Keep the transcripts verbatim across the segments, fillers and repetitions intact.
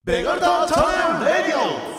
ベガルタチャンネルレディオ。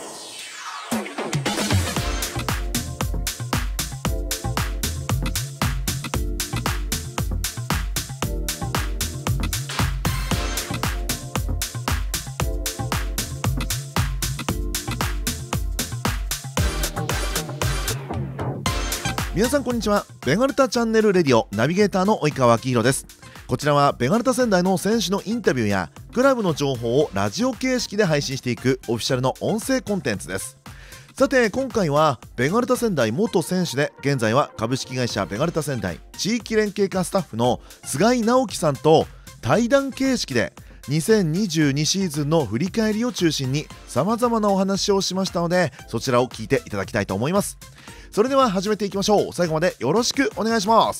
皆さんこんにちは。ベガルタチャンネルレディオナビゲーターの及川明宏です。こちらはベガルタ仙台の選手のインタビューやクラブの情報をラジオ形式で配信していくオフィシャルの音声コンテンツです。さて今回はベガルタ仙台元選手で現在は株式会社ベガルタ仙台地域連携課スタッフの菅井直樹さんと対談形式でにせんにじゅうにシーズンの振り返りを中心にさまざまなお話をしましたので、そちらを聞いていただきたいと思います。それでは始めていきましょう。最後までよろしくお願いします。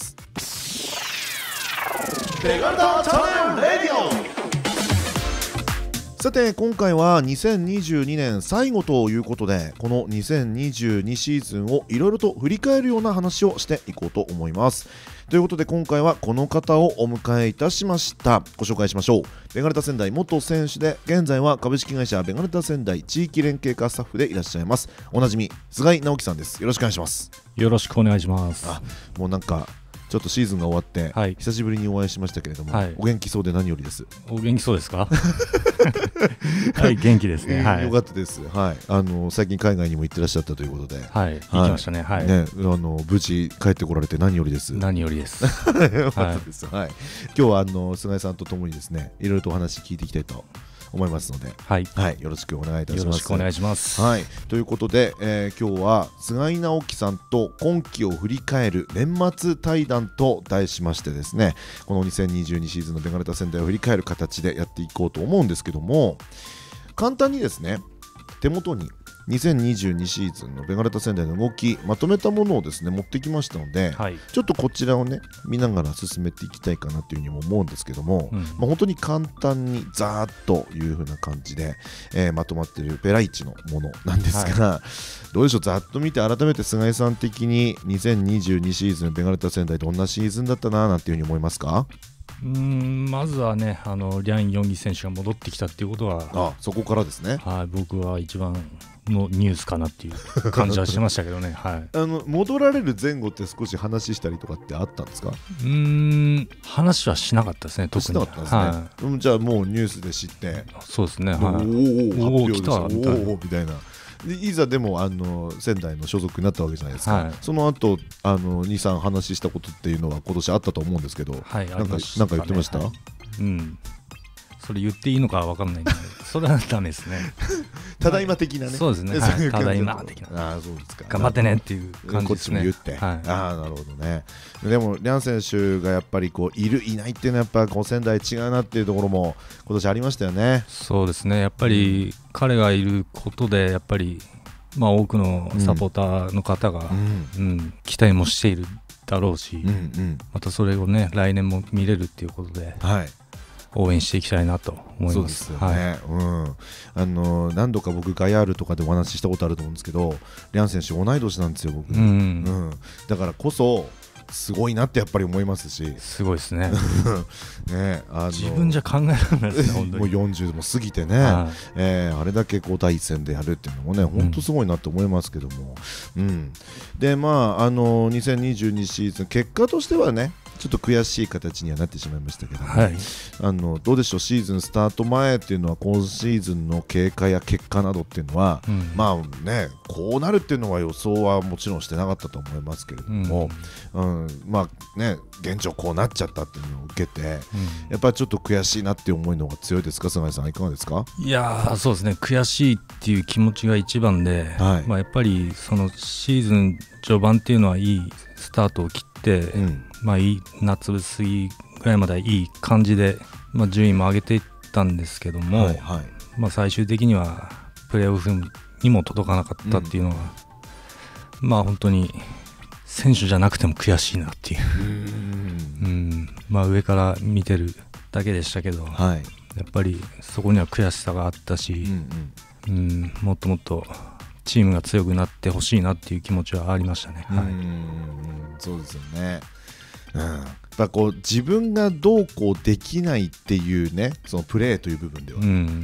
ベガルタチャンネルレディオ。さて今回はにせんにじゅうにねん最後ということで、このにせんにじゅうにシーズンをいろいろと振り返るような話をしていこうと思います。ということで今回はこの方をお迎えいたしました。ご紹介しましょう。ベガルタ仙台元選手で現在は株式会社ベガルタ仙台地域連携課スタッフでいらっしゃいますおなじみ菅井直樹さんです。よろしくお願いします。 よろしくお願いします。 あ、もうなんかちょっとシーズンが終わって、はい、久しぶりにお会いしましたけれども、はい、お元気そうで何よりです。 お元気そうですか？はい元気ですね、はい、 よかったです、はい、あの最近海外にも行ってらっしゃったということで、 はい、行きましたね、はい、 ね、あの無事帰ってこられて何よりです。 何よりです。 よかったです、はいはい、今日はあの菅井さんとともにですねいろいろとお話聞いていきたいと思いますので、はいはい、よろしくお願いいたします。 よろしくお願いします、 はい、ということで、えー、今日は菅井直樹さんと今季を振り返る年末対談と題しましてですね、このにせんにじゅうにシーズンのベガルタ仙台を振り返る形でやっていこうと思うんですけども、簡単にですね手元ににせんにじゅうにシーズンのベガルタ仙台の動きまとめたものをですね持ってきましたので、はい、ちょっとこちらをね見ながら進めていきたいかなというふうにも思うんですけども、うん、まあ、本当に簡単にザーッという風な感じで、えー、まとまっているペライチのものなんですが、はい、どうでしょう、ざっと見て改めて菅井さん的ににせんにじゅうにシーズンベガルタ仙台どんなシーズンだったななんていうふうに思いますか？ うーんまずはね、あのリャン・ヨンギ選手が戻ってきたっていうことは、 あそこからですね、 はい、僕は一番のニュースかなっていう感じはしてましたけどね、はい、 あの戻られる前後って少し話したりとかってあったんですか？ うーん話はしなかったですね、特にしなかったですね、はい、うん、じゃあもうニュースで知って、 そうですね、はい、 おお発表です、 おお来たみたいな、 おおみたいなでいざでもあの仙台の所属になったわけじゃないですか、はい、その後あのに、さん話したことっていうのは今年あったと思うんですけど、はい、なんか、なんか言ってました？はい、 うん、それ言っていいのか分かんないんでそれはダメですね。 ただいま的なね、 そうですね、はい、ただいま的な、 あそうですか、 頑張ってねっていう感じですね。 こっちも言って、はい、ああなるほどね。でもリャン選手がやっぱりこういるいないっていうのはやっぱこう仙台違うなっていうところも今年ありましたよね。 そうですね、やっぱり彼がいることでやっぱりまあ多くのサポーターの方が、うんうん、期待もしているだろうし、うんうん、またそれをね来年も見れるっていうことで、はい、応援していきたいなと思います。 そうですよね、はい、うん、あの何度か僕ガヤールとかでお話ししたことあると思うんですけど、リャン選手同い年なんですよ僕、うんうん、だからこそすごいなってやっぱり思いますし、 すごいですねね、あの自分じゃ考えられないですね本当にもうよんじゅうも過ぎてね、はい、えー、あれだけこう第一線でやるっていうのもね本当すごいなと思いますけども、うんうん、でまああのにせんにじゅうにシーズン結果としてはねちょっと悔しい形にはなってしまいましたけど、ね、はい、あのどうでしょう、シーズンスタート前っていうのは今シーズンの経過や結果などっていうのは、うん、まあねこうなるっていうのは予想はもちろんしてなかったと思いますけれども、うんうん、まあね現状こうなっちゃったっていうのを受けて、うん、やっぱりちょっと悔しいなっていう思いの方が強いですか？菅井さんいかがですか？ いやそうですね、悔しいっていう気持ちが一番で、はい、まあ、やっぱりそのシーズン序盤っていうのはいいスタートを切って、うん、まあ、いい夏過ぎぐらいまではいい感じで、まあ、順位も上げていったんですけども、はいはい、まあ、最終的にはプレーオフにも届かなかったっていうのは、うん、まあ本当に選手じゃなくても悔しいなっていう、うん、まあ、上から見てるだけでしたけど、はい、やっぱりそこには悔しさがあったし、うんうん、もっともっとチームが強くなってほしいなっていう気持ちはありましたね。はい、うん、 そうですよね、うん、やっぱこう自分がどうこうできないっていうねそのプレーという部分では、うん、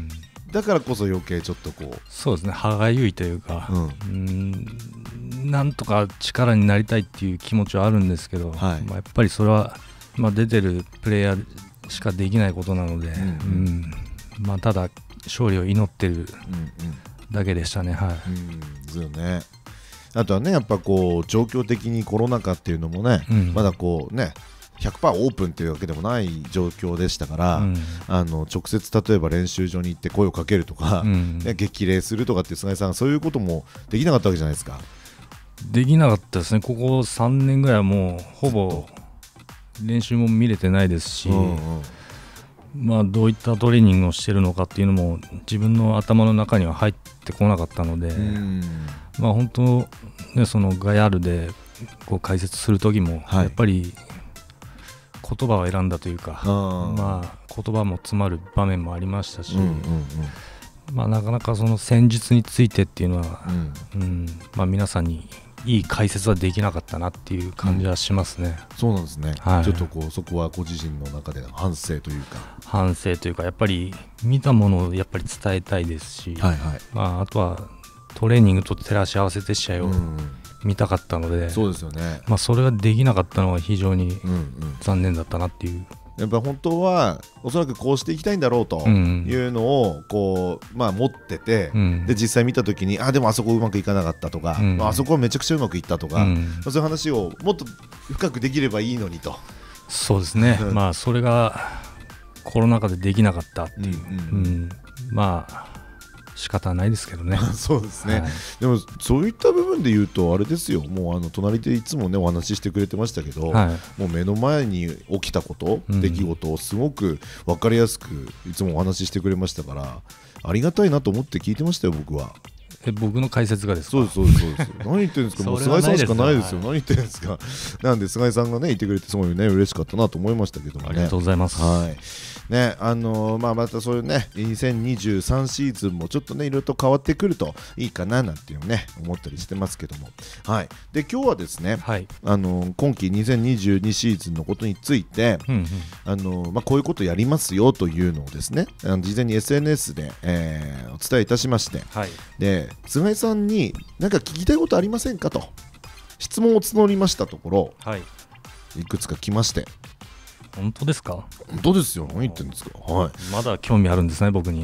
だからこそ余計ちょっとこうそうですね、歯がゆいというか、うん、うーんなんとか力になりたいっていう気持ちはあるんですけど、はい、まあ、やっぱりそれは、まあ、出てるプレイヤーしかできないことなので、うんうんうんまあ、ただ勝利を祈ってるだけでしたね。はい、 うんですよね。あとはねやっぱこう状況的にコロナ禍っていうのもね、うん、まだこうね ひゃくパーセント オープンっていうわけでもない状況でしたから、うん、あの直接例えば練習場に行って声をかけるとか、うんね、激励するとかって菅井さんそういうこともできなかったわけじゃないですか。 できなかったですね。ここさんねんぐらいはもうほぼ練習も見れてないですし、うんうんまあ、どういったトレーニングをしているのかっていうのも自分の頭の中には入ってこなかったので、うんまあ、本当、ね、そのガヤールでこう解説する時もやっぱり言葉を選んだというか、はいまあ、言葉も詰まる場面もありましたし、うんうんうんまあ、なかなかその戦術についてっていうのは、うんうんまあ、皆さんにいい解説はできなかったなっていう感じはしますね、 うん、そうなんですね、はい、ちょっとこうそこはご自身の中で反省というか反省というかやっぱり見たものをやっぱり伝えたいですし、はいはいまあ、あとはトレーニングと照らし合わせて試合を見たかったので、うんうん、 そうですよね、 まあ、それができなかったのは非常に残念だったなっていう、うんうんやっぱ本当はおそらくこうしていきたいんだろうというのをこう、まあ、持ってて、うん、で実際見た時にあでもあそこうまくいかなかったとか、うんまあ、あそこはめちゃくちゃうまくいったとか、うんまあ、そういう話をもっと深くできればいいのにと。 そうですねまあそれがコロナ禍でできなかったっていう、うんうんうん、まあ仕方ないですけどねそうですね、はい、でもそういった部分で言うとあれですよもうあの隣でいつもねお話ししてくれてましたけど、はい、もう目の前に起きたこと、うん、出来事をすごく分かりやすくいつもお話ししてくれましたからありがたいなと思って聞いてましたよ僕は。 え僕の解説がですか。 そうですそうですそうです何言ってるんですかもう菅井さんしかないですよ、はい、何言ってるんですかなんで菅井さんがねいてくれてすごいね嬉しかったなと思いましたけどもね。 ありがとうございます、 はいねあのーまあ、またそういうねにせんにじゅうさんシーズンもちょっとねいろいろと変わってくるといいかななんていうね思ったりしてますけども、はい、で今日はですね、はいあのー、今季にせんにじゅうにシーズンのことについて、うんうんあのーまあ、こういうことやりますよというのをですねあの事前に エスエヌエス で、えー、お伝えいたしまして、はい、で菅井さんに何か聞きたいことありませんかと質問を募りましたところ、はい、いくつか来まして。 本当ですか。 本当ですよ何言ってるんですか、はい、 まだ興味あるんですね僕に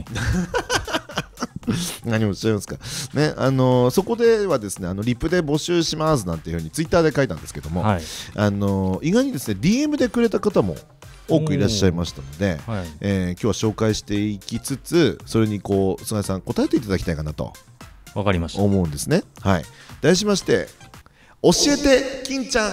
何をおっしゃいますか、ねあのー、そこではですねあのリプで募集しますなんていうふうにツイッターで書いたんですけども、はいあのー、意外にですね ディーエム でくれた方も多くいらっしゃいましたので、はいえー、今日は紹介していきつつそれにこう菅井さん答えていただきたいかなとわかりました思うんですね。はい、題しまして教えて金ちゃん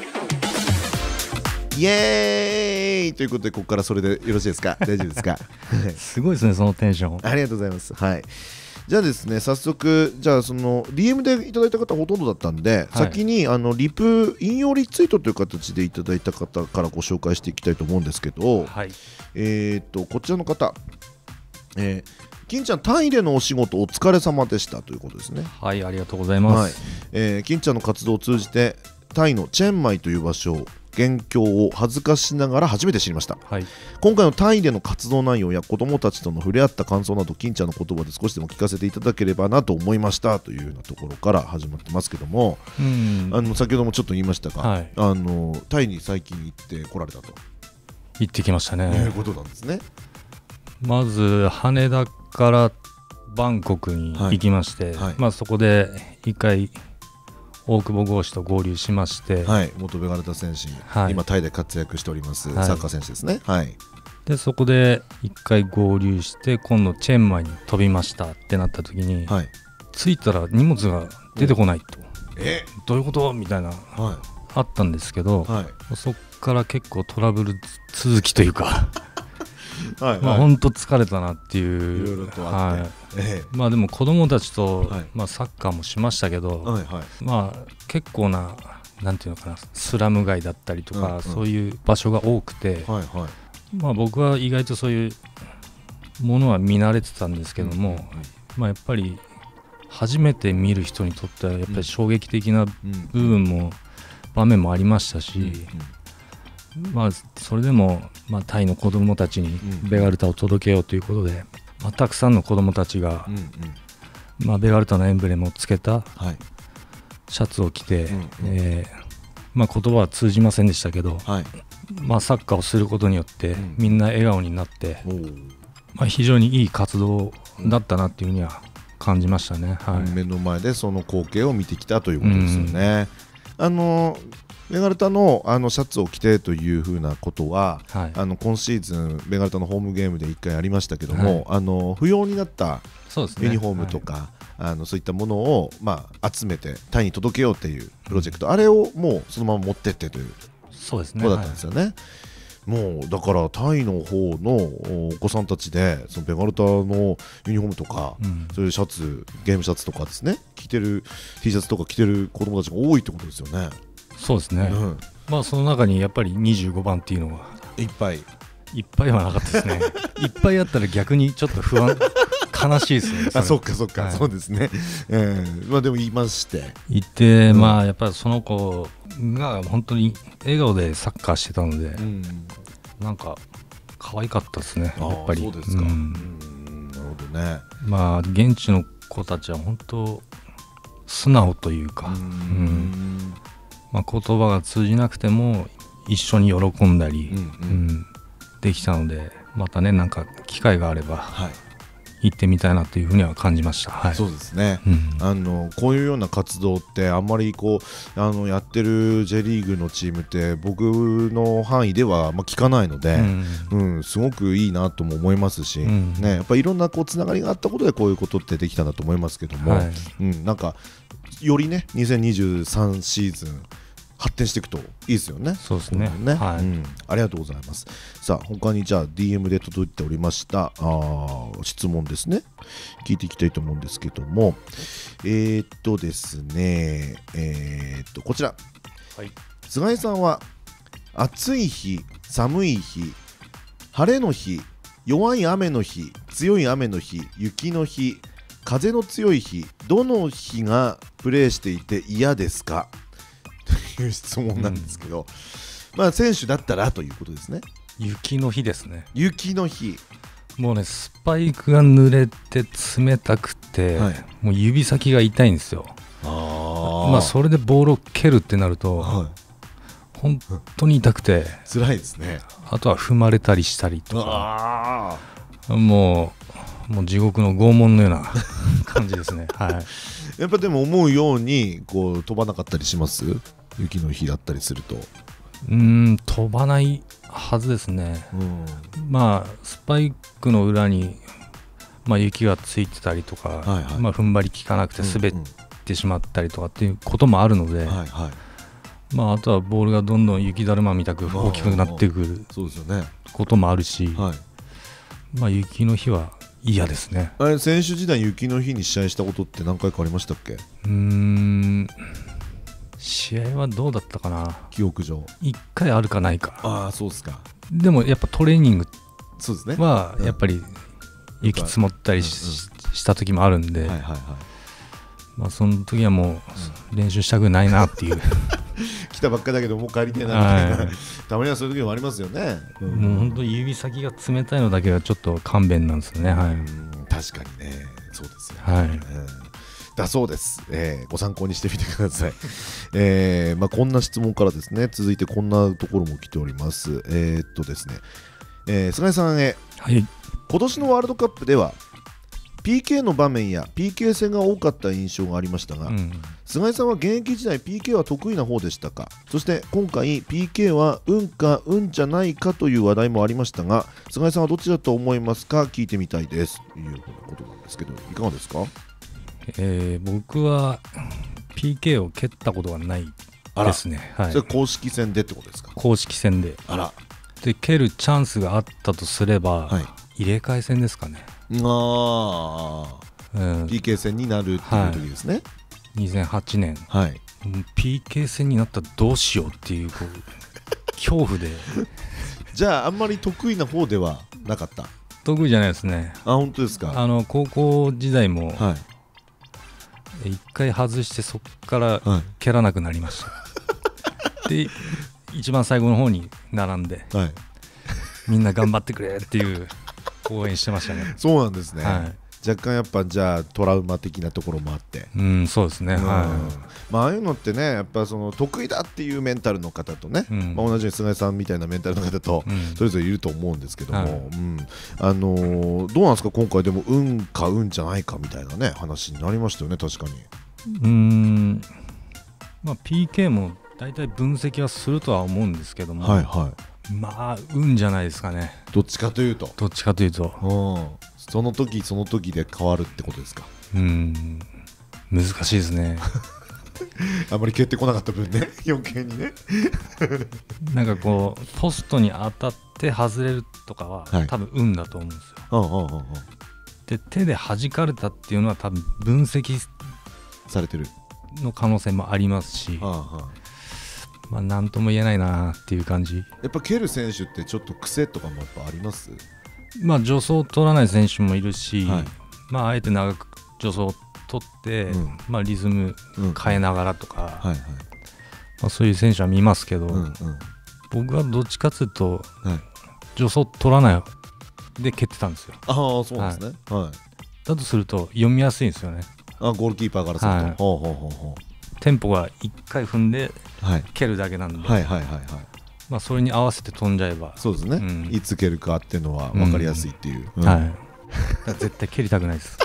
イエーイということでここからそれでよろしいですか大丈夫ですかすごいですねそのテンションありがとうございます。はいじゃあですね早速じゃあその ディーエム でいただいた方ほとんどだったんで、はい、先にあのリプ引用リツイートという形でいただいた方からご紹介していきたいと思うんですけど、はいえー、とこちらの方、えー、金ちゃんタイでのお仕事お疲れ様でしたということですね。 はいありがとうございます、はいえー、金ちゃんの活動を通じてタイのチェンマイという場所を現況を恥ずかしながら初めて知りました、はい、今回のタイでの活動内容や子どもたちとの触れ合った感想など金ちゃんの言葉で少しでも聞かせていただければなと思いましたというようなところから始まってますけども、うんあの先ほどもちょっと言いましたが、はい、あのタイに最近行って来られたと行ってきましたねいうことなんですね。 まず羽田からバンコクに行きまして、はいはいまあ、そこで一回大久保剛志と合流しまして、 はい、元ベガルタ選手、はい、今タイで活躍しております、はい、サッカー選手ですね、はい、 でそこで一回合流して今度チェンマイに飛びましたってなった時に、はい、着いたら荷物が出てこないと、えどういうことみたいな、はい、あったんですけど、はい、そこから結構トラブル続きというかはい、はい、まあ本当疲れたなっていういろいろとあって、はいええ、まあでも子供たちと、はいまあ、サッカーもしましたけど、はいはい、まあ結構ななんていうのかなスラム街だったりとか、うんうん、そういう場所が多くて、はいはいまあ、僕は意外とそういうものは見慣れてたんですけども、うんうんまあ、やっぱり初めて見る人にとってはやっぱり衝撃的な部分も場面もありましたし、うんうんまあ、それでも、まあ、タイの子どもたちにベガルタを届けようということでまあ、たくさんの子どもたちが、うんうんまあ、ベガルタのエンブレムをつけたシャツを着て、はいえーまあ、言葉は通じませんでしたけど、はいまあ、サッカーをすることによって、うん、みんな笑顔になって、まあ、非常にいい活動だったなっていうふうには感じましたね、はい、 目の前でその光景を見てきたということですよね、うん、あのベガルタ の, あのシャツを着てというふうなことは、はい、あの今シーズンベガルタのホームゲームでいっかいありましたけども、はい、あの不要になったユニフォームとか そうですね、はい、あのそういったものを、まあ、集めてタイに届けようというプロジェクト、うん、あれをもうそのまま持ってってというそうですねことだったんですよね、はいもうだからタイの方のお子さんたちでそのベガルタのユニフォームとか、うん、そういうシャツゲームシャツとかですね着てる T シャツとか着てる子供たちが多いってことですよね。 そうですね、うん、まあその中にやっぱりにじゅうごばんっていうのがいっぱいいっぱいはなかったですねいっぱいあったら逆にちょっと不安悲しいですねあそっかそっか、はい、そうですね、えー、まあでも言いまして言って、うん、まあやっぱりその子が本当に笑顔でサッカーしてたので、うん、なんか可愛かったですねやっぱり。 そうですか、うん、なるほどね。 まあ現地の子たちは本当素直というか、うんうんまあ、言葉が通じなくても一緒に喜んだり、うんうんうん、できたのでまたねなんか機会があれば、はい行ってみたいなというふうには感じました、はい、 そうですね、うん、あのこういうような活動ってあんまりこうあのやってる J リーグのチームって僕の範囲ではまあ聞かないので、うんうん、すごくいいなとも思いますし、うんね、やっぱりいろんなこうつながりがあったことでこういうことってできたんだと思いますけども、はいうん、なんかよりねにせんにじゅうさんシーズン発展していくといいですよね。 そうですね、 ねはいうん、ありがとうございます。さあ他にじゃあ ディーエム で届いておりましたあ質問ですね聞いていきたいと思うんですけどもえー、っとですねえー、っとこちら、はい、菅井さんは暑い日寒い日晴れの日弱い雨の日強い雨の日雪の日風の強い日どの日がプレーしていて嫌ですかという質問なんですけど、うん、まあ選手だったらということですね。 雪の日ですね。 雪の日もうねスパイクが濡れて冷たくて、はい、もう指先が痛いんですよ。あまあそれでボールを蹴るってなると、はい、本当に痛くて辛いですね。 あとは踏まれたりしたりとかもうもう地獄の拷問のような感じですね、はい、 やっぱでも思うようにこう飛ばなかったりします雪の日だったりすると。 うーん飛ばないはずですね、うん、まあスパイクの裏に、まあ、雪がついてたりとか、はいはいまあ、踏ん張り効かなくて滑ってしまったりとかっていうこともあるので、うんうんはいはいまあ、あとはボールがどんどん雪だるまみたく大きくなってくることもあるし、はいまあ、雪の日は嫌ですね。 あれ選手時代雪の日に試合したことって何回かありましたっけ？うーん試合はどうだったかな。 記憶上いっかいあるかないか。 ああそうですか。 でもやっぱトレーニングはやっぱり雪積もったり し,、うんうん、した時もあるんで、はいはいはいまあ、その時はもう練習したくないなっていう来たばっかだけどもう帰りたいなみたいな、はい、たまにはそういう時もありますよね、 うん、もう本当に指先が冷たいのだけはちょっと勘弁なんですよね、はい、うん確かにねそうですよね、はいうんだそうです、えー、ご参考にしてみてください、えーまあ、こんな質問からですね続いてこんなところも来ておりますえー、っとですね、えー、菅井さんへ、はい、今年のワールドカップでは ピーケー の場面や ピーケー 戦が多かった印象がありましたが、うん、菅井さんは現役時代 ピーケー は得意な方でしたか。そして今回 ピーケー は運か運じゃないかという話題もありましたが菅井さんはどっちだと思いますか聞いてみたいですということなんですけどいかがですか。 えー、僕は ピーケー を蹴ったことがないですね。 はい、それ公式戦でってことですか。 公式戦であらで蹴るチャンスがあったとすれば、はい、入れ替え戦ですかね。あ、 うん、ピーケー 戦になるっていう時ですね、はい、 にせんはちねん、はい、ピーケー 戦になったらどうしようっていう、こう恐怖でじゃああんまり得意な方ではなかった。 得意じゃないですね。 あ本当ですか。 あの高校時代も、はい、一回外してそこから蹴らなくなりました、はい、で一番最後の方に並んで、はい、みんな頑張ってくれっていう応援してましたね。 そうなんですね、 はい、 若干やっぱじゃあトラウマ的なところもあって、 うん、そうですね、うん、はい、 まあ、ああいうのってねやっぱその得意だっていうメンタルの方とね、うん、まあ、同じように菅井さんみたいなメンタルの方と、うん、それぞれいると思うんですけども、はい、うん、あのー、どうなんですか今回でも運か運じゃないかみたいなね話になりましたよね。確かにうーん、まあ、ピーケー も大体分析はするとは思うんですけども、はいはい、まあ運じゃないですかね。 どっちかというとどっちかというと、 うん、その時その時で変わるってことですか。 うん、難しいですねあんまり蹴ってこなかった分ね余計にねなんかこうポストに当たって外れるとかは、はい、多分運だと思うんですよ。うんうんうんうん、で手で弾かれたっていうのは多分分析されてるの可能性もありますし、はあはあ、まあ何とも言えないなっていう感じ。 やっぱ蹴る選手ってちょっと癖とかもやっぱあります？ まあ助走を取らない選手もいるし、はい、まああえて長く助走を取って、うん、まあリズム変えながらとか、うん、はいはい、まあ、そういう選手は見ますけど、うんうん、僕はどっちかというと、はい、助走取らないで蹴ってたんですよ。 ああそうですね、はいはい、 だとすると読みやすいんですよね。 あ、ゴールキーパーからすると、はい、ほうほうほうほう、 テンポがいっかい踏んで蹴るだけなんで、はいはいはいはい、まあ、それに合わせて飛んじゃえば、 そうですね、うん、いつ蹴るかっていうのは分かりやすいっていう、 うんうん、はい、絶対蹴りたくないです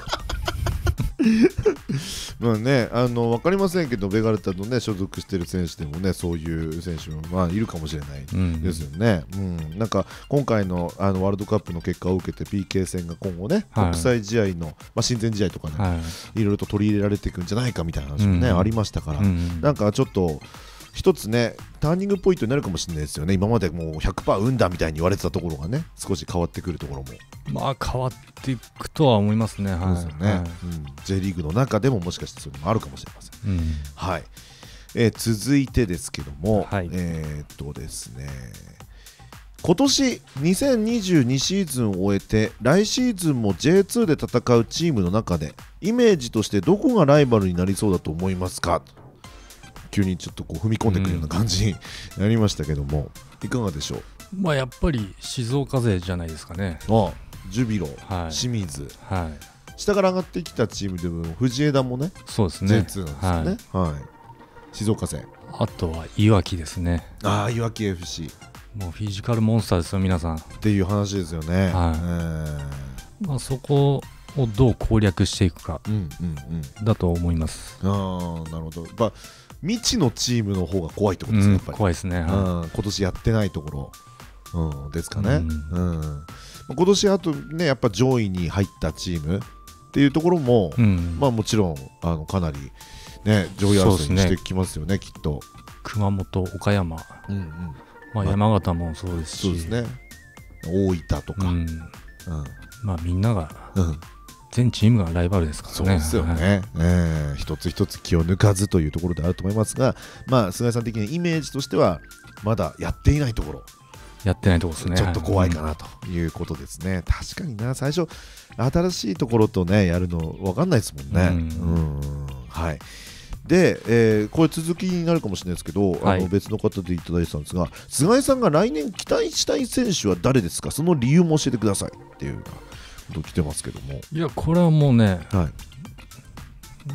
まあね、あの分かりませんけどベガルタの、ね、所属している選手でもねそういう選手もまあいるかもしれないですよね、うんうん、なんか今回 の, あのワールドカップの結果を受けて ピーケー 戦が今後ね、はい、国際試合の、まあ、親善試合とかね、はい、いろいろと取り入れられていくんじゃないかみたいな話もね、うん、ありましたから、うん、なんかちょっと一つねターニングポイントになるかもしれないですよね。今までもう ひゃくパーセント 運だみたいに言われてたところがね少し変わってくるところもまあ変わっていくとは思いますね。はい、そうですよね、はい、うん、 J リーグの中でももしかしてそれもあるかもしれません、うん、はい、えー、続いてですけども、はい、えー、っとですね今年にせんにじゅうにシーズンを終えて来シーズンも ジェイツー で戦うチームの中でイメージとしてどこがライバルになりそうだと思いますか。急にちょっとこう踏み込んでくるような感じになりましたけども、うん、いかがでしょう。 まあやっぱり静岡勢じゃないですかね。 ああ、ジュビロ、はい、清水、はい、下から上がってきたチームでも藤枝もね、 そうですね、 ジェイツー なんですよね、はいはい、静岡勢、 あとはいわきですね。 ああ、いわき エフシー、 もうフィジカルモンスターですよ皆さんっていう話ですよね、はい、えーまあ、そこをどう攻略していくかだと思います、 うんうんうん、ああ、なるほど。やっぱ未知のチームの方が怖いってことですね、やっぱり、 うん、怖いですね、はい、うん、 今年やってないところ、うん、ですかね、うんうん、今年あとねやっぱ上位に入ったチームっていうところも、うん、まあもちろんあのかなりね上位争いにしてきますよ ね, ねきっと熊本、岡山、うんうん、まあ、山形もそうですし、 そうですね、大分とか、うんうん、 まあみんなが、うん、全チームがライバルですからね。 そうですよね、はい、えー、一つ一つ気を抜かずというところであると思いますが、まあ、菅井さん的にイメージとしてはまだやっていないところ、 やってないところですね、 ちょっと怖いかなということですね、うん、確かにな、最初新しいところとねやるの分かんないですもんね、うん、うん、はい。で、えー、これ続きになるかもしれないですけど、はい、あの別の方でいただいてたんですが、菅井さんが来年期待したい選手は誰ですか、その理由も教えてくださいっていうこと来てますけども。 いや、これはもうね、はい、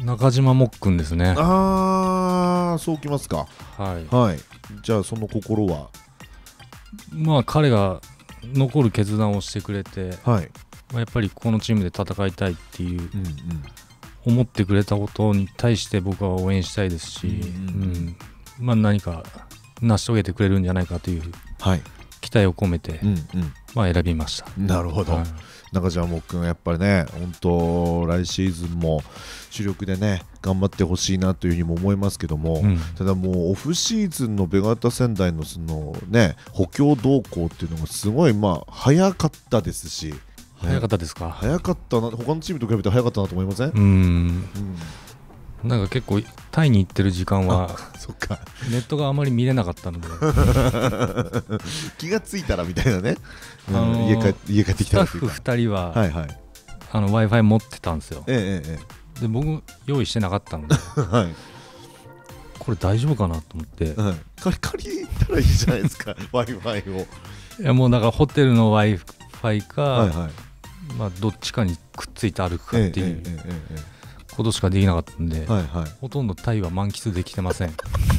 中島もっくんですね。 あー、そうきますか。 はい、 はい、じゃあその心は。 まあ彼が残る決断をしてくれて、はい、まあ、やっぱりこのチームで戦いたいっていう、うんうん、思ってくれたことに対して僕は応援したいですし、うんうん、まあ、何か成し遂げてくれるんじゃないかという期待を込めて、うんうん、まあ、選びました。 なるほど、はい、中島もっくんやっぱりね、本当来シーズンも主力でね頑張ってほしいなというふうにも思いますけども、うん、ただもうオフシーズンのベガルタ仙台のそのね補強動向っていうのがすごいまあ早かったですし、 早かったですか。 早かったな、他のチームと比べて早かったなと思いません？うーん、 うん、なんか結構タイに行ってる時間はそっか、 ネットがあまり見れなかったので気がついたらみたいなね、あのー、家, 帰家帰ってきたらスタッフふたりは、はいはい、あの Wi-Fi 持ってたんですよ、ええええ、で僕用意してなかったので、はい、これ大丈夫かなと思って、 はい、借り借りたらいいじゃないですかWi-Fi を。 いや、もうだからホテルの Wi-Fi か、はいはい、 まあ、どっちかにくっついて歩くかっていうことしかできなかったんで、はいはい、ほとんどタイは満喫できてません。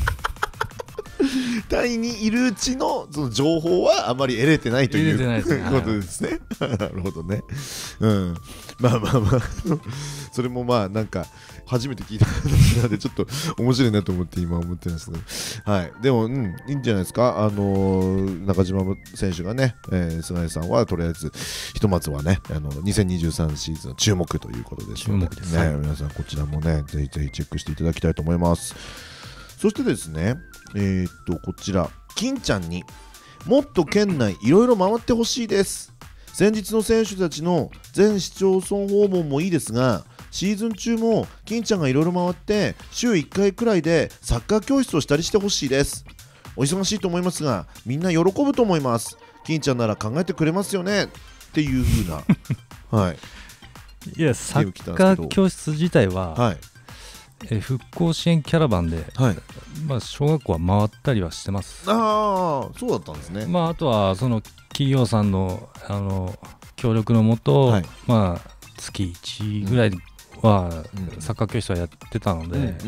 タイにいるうち の, その情報はあまり得れてないという、ね、ことですね。なるほどね、うん、まあまあまあそれもまあなんか初めて聞いた話なのでちょっと面白いなと思って今思ってましたけど、はい、でも、うん、いいんじゃないですか。あのー、中島選手がね、えー、菅井さんはとりあえずひとまずはね、あのにせんにじゅうさんシーズン注目ということですので、 注目ですね、 皆さんこちらもねぜひぜひチェックしていただきたいと思います。そしてですね、えー、っとこちら金ちゃんにもっと県内いろいろ回ってほしいです。先日の選手たちの全市町村訪問もいいですが、シーズン中も金ちゃんがいろいろ回って週いっかいくらいでサッカー教室をしたりしてほしいです。お忙しいと思いますがみんな喜ぶと思います。金ちゃんなら考えてくれますよねっていう風なはい、 いやサッカー教室自体は、はい、え復興支援キャラバンで、はい、まあ、小学校は回ったりはしてます。 ああ、そうだったんですね。 まあ、あとはその企業さん の, あの協力のもと、はい、まあ、月いちぐらいはサッカー教室はやってたので、うんうんうん、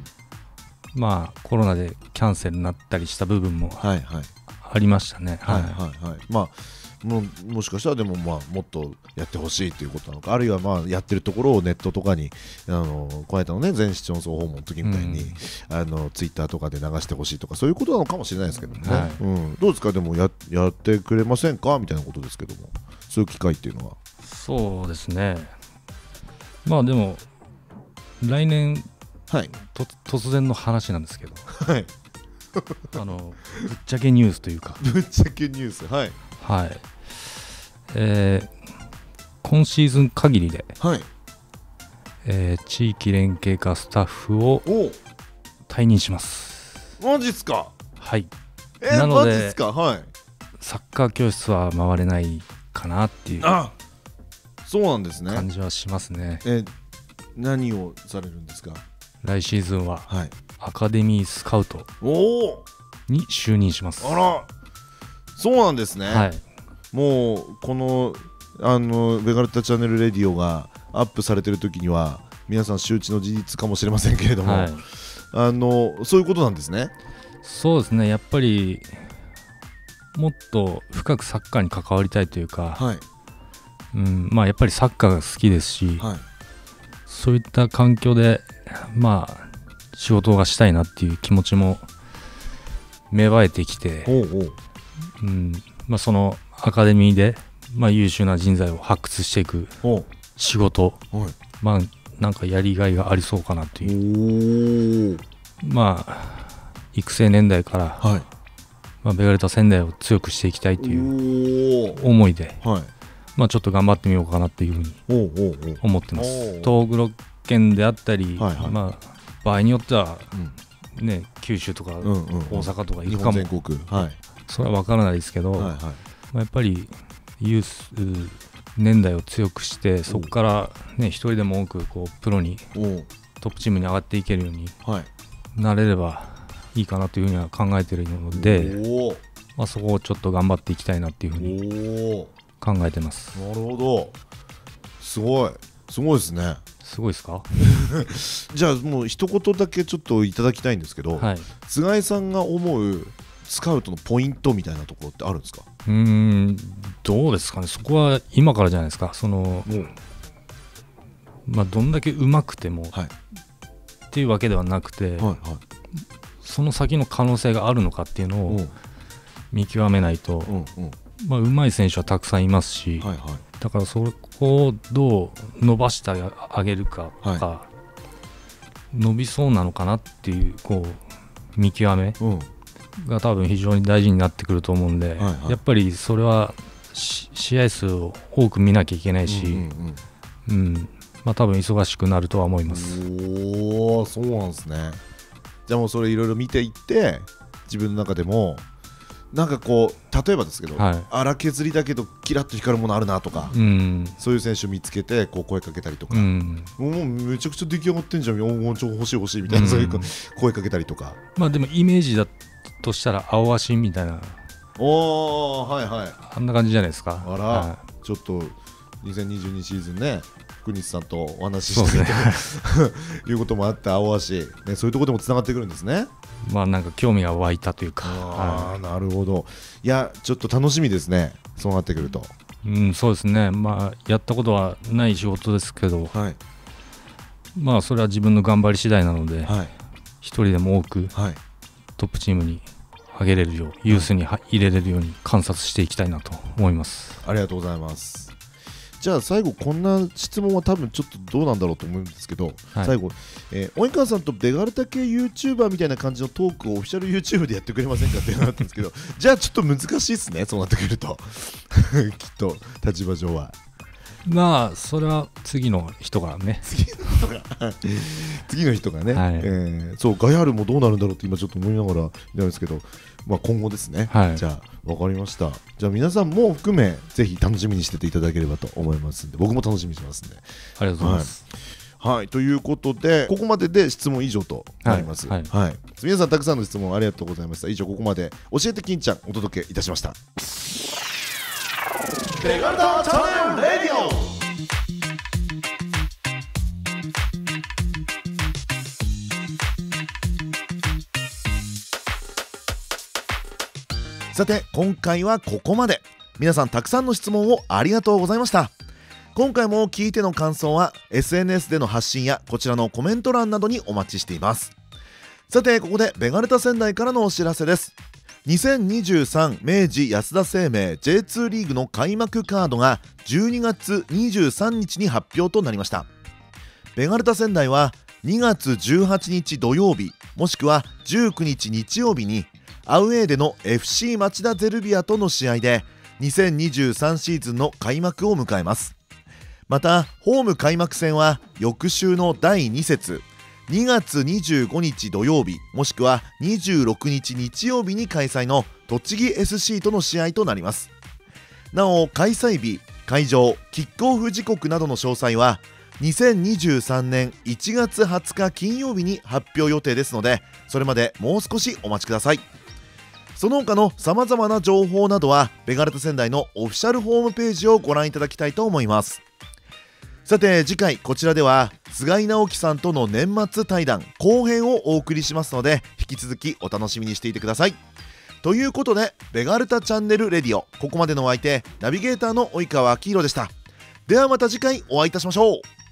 まあコロナでキャンセルになったりした部分もありましたね。 はいはいはいはい、まあも, もしかしたらでもまあもっとやってほしいということなのか、あるいはまあやってるところをネットとかにあのこの間のね全市町村訪問の時みたいに、うん、あのツイッターとかで流してほしいとかそういうことなのかもしれないですけどもね、はい、うん、どうですか。でも や, やってくれませんかみたいなことですけども、そういう機会っていうのは。 そうですね、まあでも来年、はい、と突然の話なんですけど、はい、あのぶっちゃけニュースというかぶっちゃけニュース、はいはい、えー、今シーズン限りで、はい、えー、地域連携課スタッフを退任します。 マジっすか。 はい、 えー、なのでマジっすか、はい、 サッカー教室は回れないかなっていう、 あ、そうなんですね、 感じはしますね。 えー、何をされるんですか。 来シーズンは、はい、アカデミースカウトに就任します。 あら、そうなんですね、はい、もうこのあのベガルタチャンネルレディオがアップされてる時には皆さん周知の事実かもしれませんけれども、はい、あのそういうことなんですね。 そうですね、やっぱりもっと深くサッカーに関わりたいというか、はい、うん、まあ、やっぱりサッカーが好きですし、はい、そういった環境でまあ仕事がしたいなっていう気持ちも芽生えてきて、おうおう、うん、まあ、そのアカデミーで、まあ、優秀な人材を発掘していく仕事、まあ、なんかやりがいがありそうかなという、まあ、育成年代から、はい、まあ、ベガルタ仙台を強くしていきたいという思いで、はい、まあ、ちょっと頑張ってみようかなっていうふうに思ってます。東北ろっけんであったり、はいはい、まあ、場合によっては、うんね、九州とか大阪とかいるかも、 日本全国、はい、 それは分からないですけど、はいはい、まあ、やっぱりユース年代を強くしてそこから、ね、一人でも多くこうプロにトップチームに上がっていけるようになれればいいかなというふうには考えているので、まあ、そこをちょっと頑張っていきたいなっていうふうに考えてます。 なるほど、すごいすごいですね。 すごいですかじゃあもう一言だけちょっといただきたいんですけど、はい、菅井さんが思うスカウトのポイントみたいなところってあるんですか。 うーん、どうですかね、そこは今からじゃないですか。その、まあ、どんだけ上手くても、はい、っていうわけではなくて、はいはい、その先の可能性があるのかっていうのを見極めないと、うんうん、まあ、上手い選手はたくさんいますし、はいはい、だからそこをどう伸ばしてあげるかとか、はい、伸びそうなのかなっていうこう見極めが多分非常に大事になってくると思うんで、はいはい、やっぱりそれは試合数を多く見なきゃいけないし、うんうんうん、まあ、多分忙しくなるとは思います。 おー、そうなんですね。じゃあもうそれいろいろ見ていって自分の中でもなんかこう例えばですけど、はい、荒削りだけどキラッと光るものあるなとか、うん、そういう選手を見つけてこう声かけたりとか、うん、もうめちゃくちゃ出来上がってんじゃん、欲しい欲しいみたいな、うん、そういう声かけたりとか、 まあでもイメージだとしたら青足みたいな、 おー、はいはい、 あんな感じじゃないですか。 あら、はい、ちょっとにせんにじゅうにシーズンね福西さんとお話ししていて、ね、いうこともあって青足、ね、そういうところでもつながってくるんですね。 まあなんか興味が湧いたというか。 あ、はい、なるほど。いやちょっと楽しみですね、そうなってくると。 うん、そうですね。まあやったことはない仕事ですけど、はい、まあそれは自分の頑張り次第なので、はい、一人でも多くトップチームに上げれるよう、ユースに入れれるように観察していきたいなと思います。 ありがとうございます。じゃあ最後こんな質問は多分ちょっとどうなんだろうと思うんですけど、はい、最後、えー、及川さんとベガルタ系 YouTuber みたいな感じのトークをオフィシャル YouTube でやってくれませんかってなったんですけどじゃあちょっと難しいですね、そうなってくるときっと立場上は。 まあそれは次の人がね次の人が次の人がね、はい、えー、そうガヤールもどうなるんだろうって今ちょっと思いながらいるんですけど、まあ、今後ですね、はい、じゃあ分かりました。じゃあ皆さんも含めぜひ楽しみにしてていただければと思いますんで、僕も楽しみにしますんで。 ありがとうございます、 はいはい、ということでここまでで質問以上となります、はいはいはい、皆さんたくさんの質問ありがとうございました。以上ここまで教えて金ちゃんお届けいたしました。ベガルタチャンネルレディオ。さて今回はここまで。皆さんたくさんの質問をありがとうございました。今回も聞いての感想は エスエヌエス での発信やこちらのコメント欄などにお待ちしています。さてここでベガルタ仙台からのお知らせです。にせんにじゅうさん明治安田生命 ジェイツー リーグの開幕カードがじゅうにがつにじゅうさんにちに発表となりました。ベガルタ仙台はにがつじゅうはちにち土曜日もしくはじゅうくにち日曜日にアウェーでの エフシー 町田ゼルビアとの試合でにせんにじゅうさんシーズンの開幕を迎えます。またホーム開幕戦は翌週のだいに節にがつにじゅうごにち土曜日もしくはにじゅうろくにち日曜日に開催の栃木 エスシー との試合となります。なお開催日、会場、キックオフ時刻などの詳細はにせんにじゅうさんねんいちがつはつか金曜日に発表予定ですので、それまでもう少しお待ちください。その他のさまざまな情報などはベガルタ仙台のオフィシャルホームページをご覧いただきたいと思います。さて次回こちらでは菅井直樹さんとの年末対談後編をお送りしますので引き続きお楽しみにしていてください。ということでベガルタチャンネルレディオ、ここまでのお相手ナビゲーターの及川明宏でした。ではまた次回お会いいたしましょう。